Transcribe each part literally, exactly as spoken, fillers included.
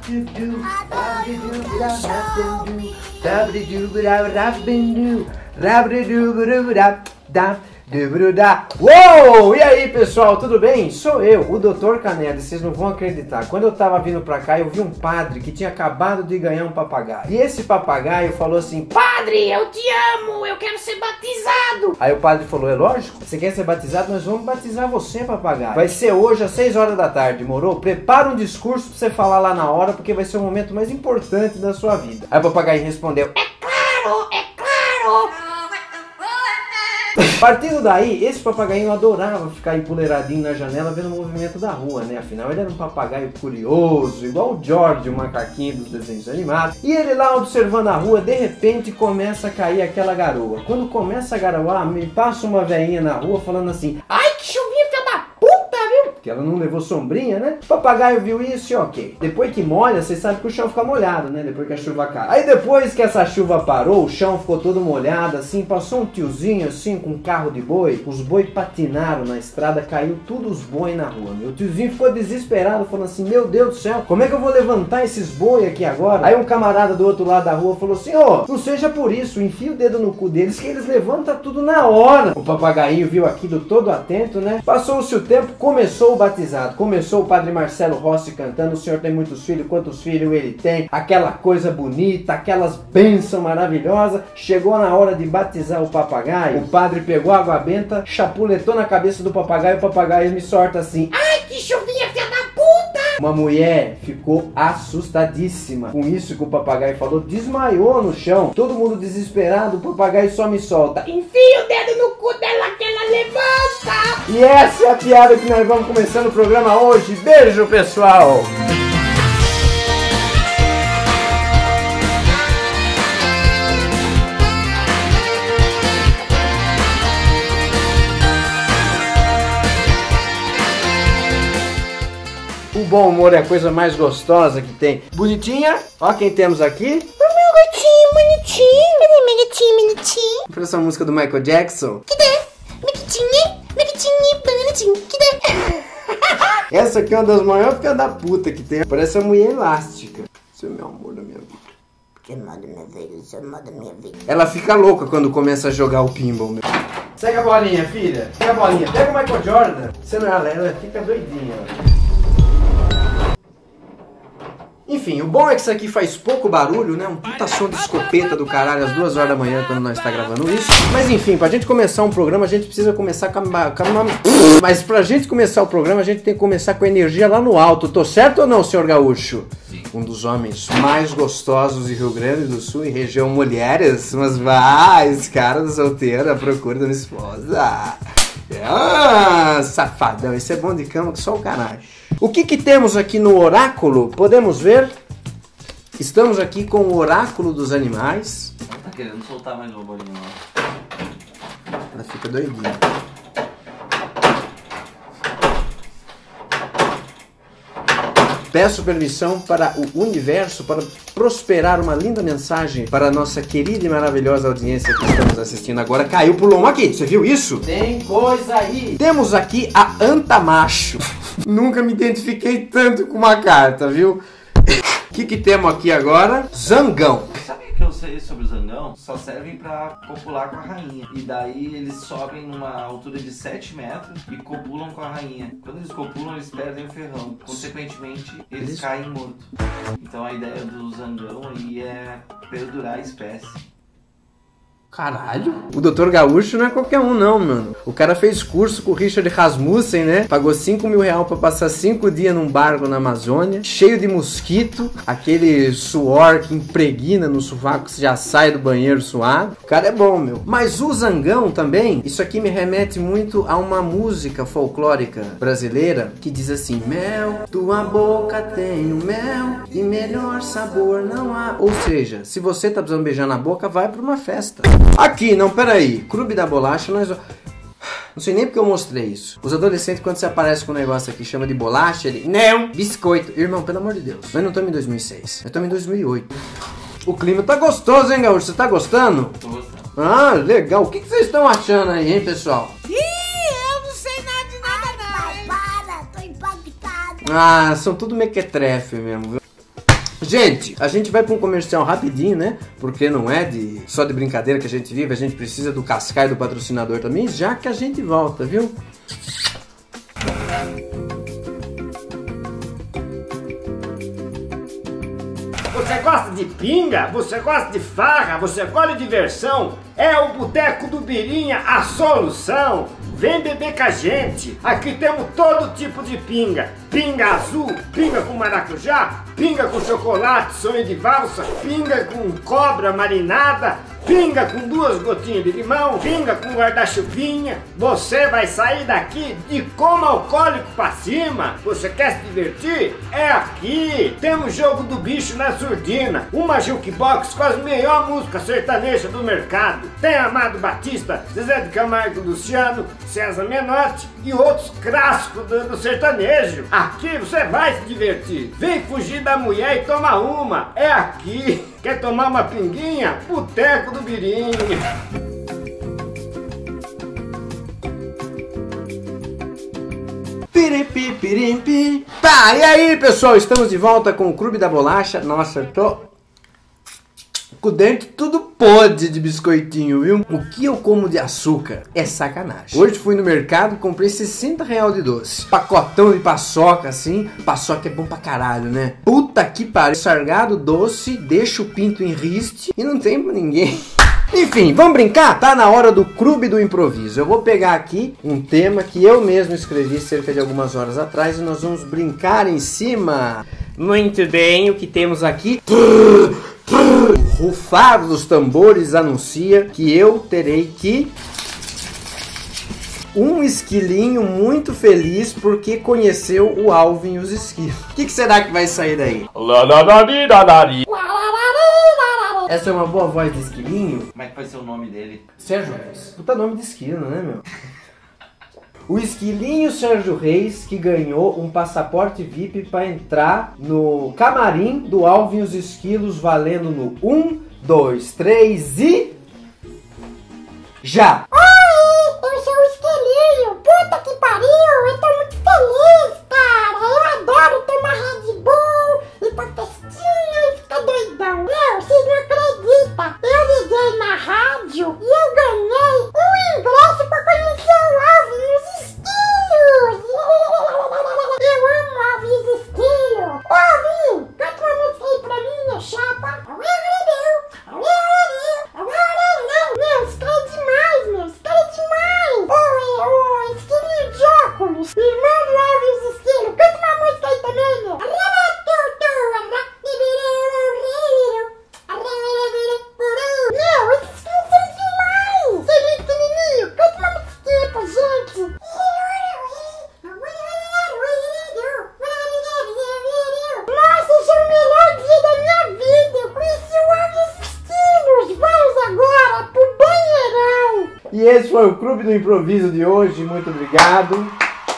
Uou! E aí, pessoal, tudo bem? Sou eu, o doutor Canela, e vocês não vão acreditar. Quando eu tava vindo pra cá, eu vi um padre que tinha acabado de ganhar um papagaio. E esse papagaio falou assim: Padre, eu te amo, eu quero ser batizado. Aí o padre falou: é lógico, você quer ser batizado? Nós vamos batizar você, papagaio. Vai ser hoje às seis horas da tarde, morou? Prepara um discurso pra você falar lá na hora, porque vai ser o momento mais importante da sua vida. Aí o papagaio respondeu: é claro, é claro. Partindo daí, esse papagaio adorava ficar empoleiradinho na janela vendo o movimento da rua, né? Afinal, ele era um papagaio curioso, igual o George, o macaquinho dos desenhos animados. E ele lá observando a rua, de repente começa a cair aquela garoa. Quando começa a garoar, me passa uma velhinha na rua falando assim: ai, que chuvinha, filha da puta, viu? Porque ela não levou sombrinha, né? O papagaio viu isso e ok. Depois que molha, vocês sabem que o chão fica molhado, né? Depois que a chuva cai. Aí depois que essa chuva parou, o chão ficou todo molhado, assim, passou um tiozinho assim com um carro de boi, os boi patinaram na estrada, caiu tudo os boi na rua. Meu tiozinho ficou desesperado, falando assim: meu Deus do céu, como é que eu vou levantar esses boi aqui agora? Aí um camarada do outro lado da rua falou assim: ô, oh, não seja por isso, enfia o dedo no cu deles que eles levantam tudo na hora. O papagaio viu aquilo todo atento, né? Passou-se o tempo, começou o batizado, começou o padre Marcelo Rossi cantando: o senhor tem muitos filhos, quantos filhos ele tem? Aquela coisa bonita, aquelas bênçãos maravilhosas. Chegou na hora de batizar o papagaio, o padre pegou água benta, chapuletou na cabeça do papagaio, o papagaio me sorta assim: ai, que chuvinha, filha da puta! Uma mulher ficou assustadíssima com isso que o papagaio falou, desmaiou no chão. Todo mundo desesperado, o papagaio só me solta: enfia o dedo no cu dela que ela levanta! E essa é a piada que nós vamos começando o programa hoje. Beijo, pessoal! O bom humor é a coisa mais gostosa que tem. Bonitinha, ó quem temos aqui. O meu gatinho bonitinho. Cadê meu gatinho bonitinho? Pra essa música do Michael Jackson. Cadê? Meu gatinho, meu gatinho bonitinho. Cadê? Essa aqui é uma das maiores filhas da puta que tem. Parece uma mulher elástica. Você é o meu amor da minha vida. Que amor da minha vida, você é o amor da minha vida. Ela fica louca quando começa a jogar o pinball, meu. Segue a bolinha, filha. Pega a bolinha. Pega o Michael Jordan. Você não é ela, ela fica doidinha, ó. Enfim, o bom é que isso aqui faz pouco barulho, né? Um puta som de escopeta do caralho às duas horas da manhã quando nós tá gravando isso. Mas enfim, pra gente começar um programa, a gente precisa começar com a... Com a... Mas pra gente começar o programa, a gente tem que começar com a energia lá no alto. Tô certo ou não, senhor Gaúcho? Sim. Um dos homens mais gostosos de Rio Grande do Sul e região mulheres. Mas vai, esse cara do solteiro à procura de uma esposa. Ah, safadão, esse é bom de cama que só o caralho. O que que temos aqui no oráculo? Podemos ver? Estamos aqui com o oráculo dos animais. Ela tá querendo soltar mais uma bolinha lá. Ela fica doidinha. Peço permissão para o universo para prosperar uma linda mensagem para a nossa querida e maravilhosa audiência que estamos assistindo agora. Caiu, pulou uma aqui, você viu isso? Tem coisa aí! Temos aqui a Antamacho. Nunca me identifiquei tanto com uma carta, viu? O que que temos aqui agora? Zangão. Sabe o que eu sei sobre o zangão? Só servem pra copular com a rainha. E daí eles sobem numa altura de sete metros e copulam com a rainha. Quando eles copulam, eles perdem o ferrão. Consequentemente, eles, eles... caem mortos. Então a ideia do zangão aí é perdurar a espécie. Caralho, o doutor Gaúcho não é qualquer um não, mano. O cara fez curso com o Richard Rasmussen, né? Pagou cinco mil reais pra passar cinco dias num barco na Amazônia, cheio de mosquito, aquele suor que impregna no sovaco que já sai do banheiro suado. O cara é bom, meu. Mas o zangão também, isso aqui me remete muito a uma música folclórica brasileira que diz assim: mel, tua boca tem o mel e melhor sabor não há. Ou seja, se você tá precisando beijar na boca, vai pra uma festa. Aqui, não, peraí. Clube da Bolacha, nós... Não sei nem porque eu mostrei isso. Os adolescentes, quando você aparece com um negócio aqui, chama de bolacha, ele... Não! Biscoito. Irmão, pelo amor de Deus. Nós não estamos em dois mil e seis. Nós estamos em dois mil e oito. O clima tá gostoso, hein, Gaúcho? Você tá gostando? Tô gostando. Ah, legal. O que que vocês estão achando aí, hein, pessoal? Ih, eu não sei nada de nada, não. Ai, para, tô impactada. Ah, são tudo mequetrefe mesmo, viu? Gente, a gente vai para um comercial rapidinho, né? Porque não é de só de brincadeira que a gente vive, a gente precisa do cascai do patrocinador também, já que a gente volta, viu? Você gosta de pinga? Você gosta de farra? Você gosta de diversão? É o Boteco do Birinha a solução! Vem beber com a gente! Aqui temos todo tipo de pinga. Pinga azul, pinga com maracujá, pinga com chocolate, sonho de valsa, pinga com cobra marinada, pinga com duas gotinhas de limão, pinga com guarda-chuvinha. Você vai sair daqui de como alcoólico pra cima. Você quer se divertir? É aqui! Temos Jogo do Bicho na Surdina, uma jukebox com as melhores músicas sertanejas do mercado. Tem Amado Batista, Zezé de Camargo e Luciano, César Menotti e outros clássicos do, do sertanejo. Aqui você vai se divertir. Vem fugir da mulher e toma uma. É aqui. Quer tomar uma pinguinha? Boteco do Birinha. Piripi, pirimpi. Tá, e aí pessoal, estamos de volta com o Clube da Bolacha. Nossa, eu tô com dentro tudo podre de biscoitinho, viu? O que eu como de açúcar é sacanagem. Hoje fui no mercado e comprei sessenta reais de doce. Pacotão de paçoca, assim. Paçoca é bom pra caralho, né? Puta que pariu. Sargado doce, deixa o pinto em riste e não tem pra ninguém. Enfim, vamos brincar? Tá na hora do Clube do Improviso. Eu vou pegar aqui um tema que eu mesmo escrevi cerca de algumas horas atrás e nós vamos brincar em cima. Muito bem, o que temos aqui? O rufar dos tambores anuncia que eu terei que... Um esquilinho muito feliz porque conheceu o Alvin e os esquilos. O que, que será que vai sair daí? Essa é uma boa voz de esquilinho? Como é que vai ser o nome dele? Sérgio Reis. Puta nome de esquilo, né, meu? O esquilinho Sérgio Reis que ganhou um passaporte V I P para entrar no camarim do Alvin e os Esquilos valendo no um, dois, três e... Já! Oi, eu sou o esquilinho. Puta que pariu, eu tô muito feliz, cara. Eu adoro tomar Red Bull e pra festinha e ficar doidão. Meu, vocês não acreditam. Eu liguei na rádio e eu ganhei um ingresso pra conhecer o Alvin e os Esquilos. Eu amo o Alvin e os Esquilos. Ô, Alvin, canta uma música aí pra mim, minha chapa. Meu, esse cara é demais, meu. Esse cara é demais. Ô, ô, esquilinho de óculos. Irmão do Alvin e os Esquilos. Canta uma música aí também, meu. Meu, esses esquilos são demais. Você vem pequenininho. Canta uma musiquinha pra gente. Nossa, esse é o melhor dia da minha vida. Eu conheci o Alvin e os Esquilos. Vamos agora pro banheirão. E esse foi o Clube do Improviso de hoje. Muito obrigado.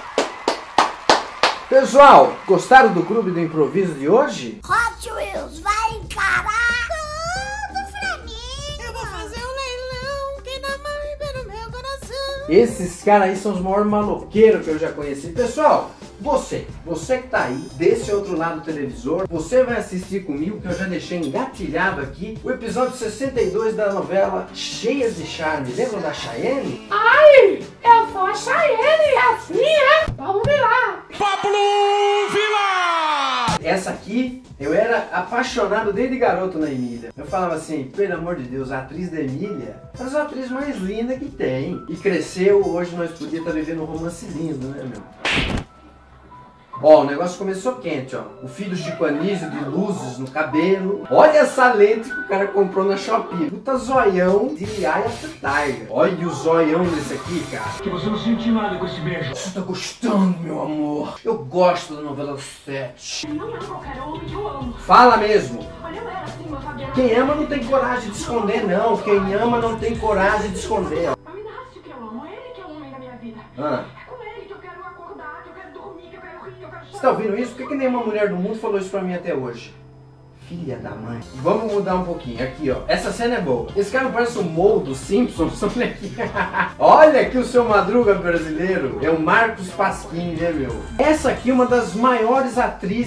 Pessoal, gostaram do Clube do Improviso de hoje? Hot Wheels vai encarar tudo pra mim. Eu vou fazer um leilão. Quem dá mãe pelo meu coração. Esses caras aí são os maiores maloqueiros que eu já conheci. Pessoal, você, você que tá aí, desse outro lado do televisor, você vai assistir comigo, que eu já deixei engatilhado aqui, o episódio sessenta e dois da novela Cheias de Charme. Lembra da Chayenne? Ai, eu sou a Chayenne, assim é? Vamos virar. Pablo Vila! Essa aqui, eu era apaixonado desde garoto na Emília. Eu falava assim, pelo amor de Deus, a atriz da Emília é a atriz mais linda que tem. E cresceu, hoje nós podíamos estar vivendo um romance lindo, né, meu? Ó, o negócio começou quente, ó. O fio do Chico Anísio de luzes no cabelo. Olha essa lente que o cara comprou na Shopee. Puta zoião de Eye of the Tiger. Olha o zoião desse aqui, cara. Que você não sentiu nada com esse beijo. Você tá gostando, meu amor? Eu gosto da novela sete. Não é qualquer homem que eu amo. Fala mesmo. Olha, eu era assim, meu Fabiano. Quem ama não tem coragem de esconder, não. Quem ama não tem coragem de esconder. A me nasce que eu amo. É ele que é o homem da minha vida. Ah. É com ele que eu quero acordar, que eu quero dormir, que eu quero rir, que eu quero chorar. Você tá ouvindo isso? Por que, que nenhuma mulher do mundo falou isso pra mim até hoje? Filha da mãe. Vamos mudar um pouquinho. Aqui, ó. Essa cena é boa. Esse cara parece o Mo dos Simpsons. Olha aqui. Olha aqui o seu Madruga brasileiro. É o Marcos Pasquim, né, meu? Essa aqui é uma das maiores atrizes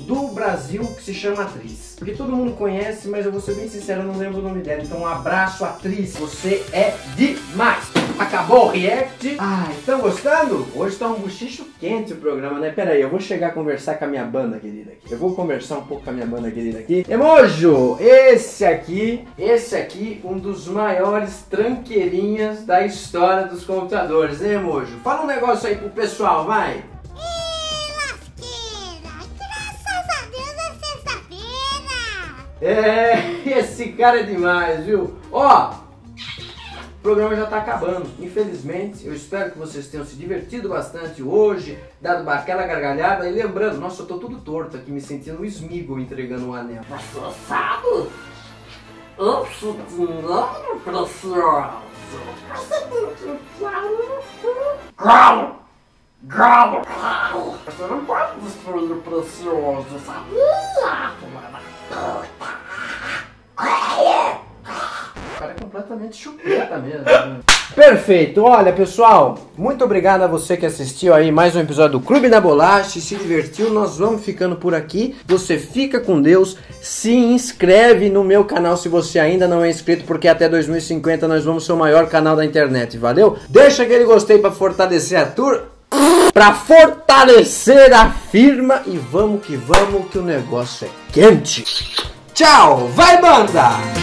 do Brasil que se chama Atriz. Porque todo mundo conhece, mas eu vou ser bem sincero, eu não lembro o nome dela. Então um abraço, Atriz, você é demais! Acabou o react? Ah, estão gostando? Hoje tá um buchicho quente o programa, né? Pera aí, eu vou chegar a conversar com a minha banda querida aqui. Eu vou conversar um pouco com a minha banda querida aqui. Emojo, esse aqui, esse aqui, um dos maiores tranqueirinhas da história dos computadores, né, Emojo? Fala um negócio aí pro pessoal, vai! É, esse cara é demais, viu? Ó, o programa já tá acabando, infelizmente. Eu espero que vocês tenham se divertido bastante hoje, dado aquela gargalhada. E lembrando, nossa, eu tô tudo torto aqui, me sentindo um Smeagol entregando um anel. Você sabe? Eu te dinheiro precioso. Você tem que enfiar no cu. Galo! Galo! Você não pode destruir o precioso, sabia? O cara é completamente chupeta mesmo. Né? Perfeito, olha pessoal, muito obrigado a você que assistiu aí mais um episódio do Clube da Bolacha e se divertiu. Nós vamos ficando por aqui, você fica com Deus, se inscreve no meu canal se você ainda não é inscrito, porque até dois mil e cinquenta nós vamos ser o maior canal da internet, valeu? Deixa aquele gostei para fortalecer a tour, para fortalecer a firma e vamos que vamos que o negócio é quente. Tchau, vai banda!